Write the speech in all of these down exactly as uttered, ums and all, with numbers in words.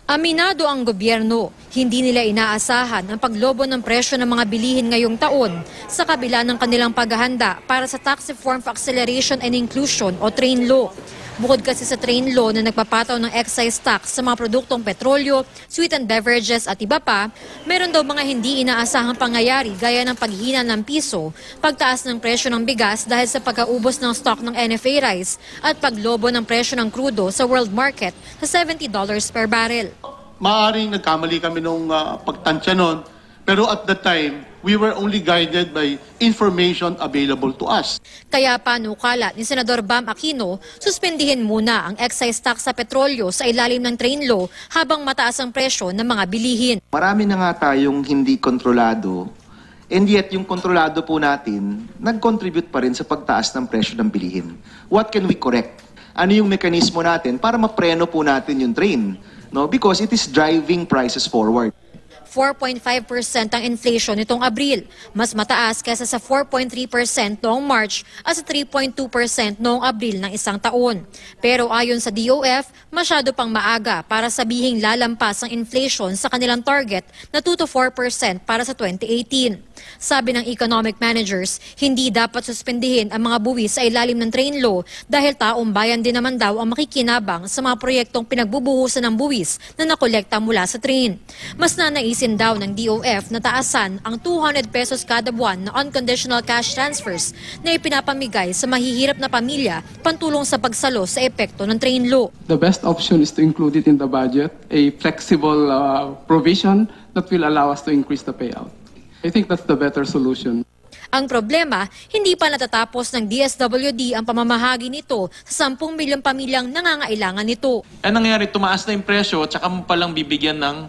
Aminado ang gobyerno, hindi nila inaasahan ang paglobo ng presyo ng mga bilihin ngayong taon sa kabila ng kanilang paghahanda para sa Tax Reform for Acceleration and Inclusion o TRAIN Law. Bukod kasi sa TRAIN Law na nagpapataw ng excise tax sa mga produktong petrolyo, sweetened beverages at iba pa, meron daw mga hindi inaasahang pangyayari gaya ng paghina ng piso, pagtaas ng presyo ng bigas dahil sa pagkaubos ng stock ng N F A rice at paglobo ng presyo ng krudo sa world market sa seventy dollars per barrel. Maaring nagkamali kami nung uh, pagtansya nun, pero at the time, we were only guided by information available to us. Kaya panukala ni Senador Bam Aquino, suspendihin muna ang excise tax sa petrolyo sa ilalim ng TRAIN Law habang mataas ang presyo ng mga bilihin. Marami na nga tayong hindi kontrolado, and yet yung kontrolado po natin, nag-contribute pa rin sa pagtaas ng presyo ng bilihin. What can we correct? Ano yung mekanismo natin para mapreno po natin yung train? No? Because it is driving prices forward. four point five percent ang inflation nitong Abril, mas mataas kaysa sa four point three percent noong March at sa three point two percent noong Abril ng isang taon. Pero ayon sa D O F, masyado pang maaga para sabihing lalampas ang inflation sa kanilang target na two to four percent para sa twenty eighteen. Sabi ng economic managers, hindi dapat suspendihin ang mga buwis sa ilalim ng TRAIN Law dahil taong bayan din naman daw ang makikinabang sa mga proyektong pinagbubuhusan ng buwis na nakolekta mula sa train. Mas nanaisin daw ng D O F na taasan ang two hundred pesos kada buwan na unconditional cash transfers na ipinapamigay sa mahihirap na pamilya pantulong sa pagsalo sa epekto ng TRAIN Law. The best option is to include it in the budget, a flexible uh, provision that will allow us to increase the payout. I think that's the better solution. Ang problema, hindi pa natatapos ng D S W D ang pamamahagi nito sa sampung milyong pamilyang nangangailangan nito. Ang nangyari, tumaas na yung presyo at saka mo palang bibigyan ng,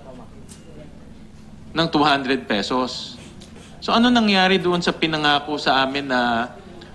ng two hundred pesos. So ano nangyari doon sa pinangako sa amin na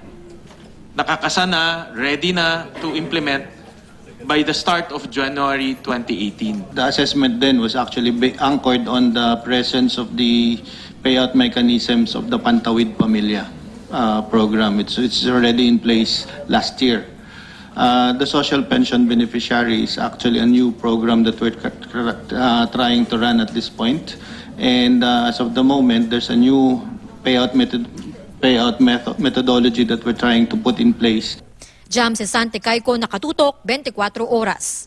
nakakasana, ready na to implement by the start of January twenty eighteen? The assessment then was actually anchored on the presence of the payout mechanisms of the Pantawid Pamilya uh, program. It's, it's already in place last year. Uh, the social pension beneficiary is actually a new program that we're uh, trying to run at this point. And uh, as of the moment, there's a new payout, method, payout method, methodology that we're trying to put in place. Jam Cesante Cayco, Nakatutok, twenty-four oras.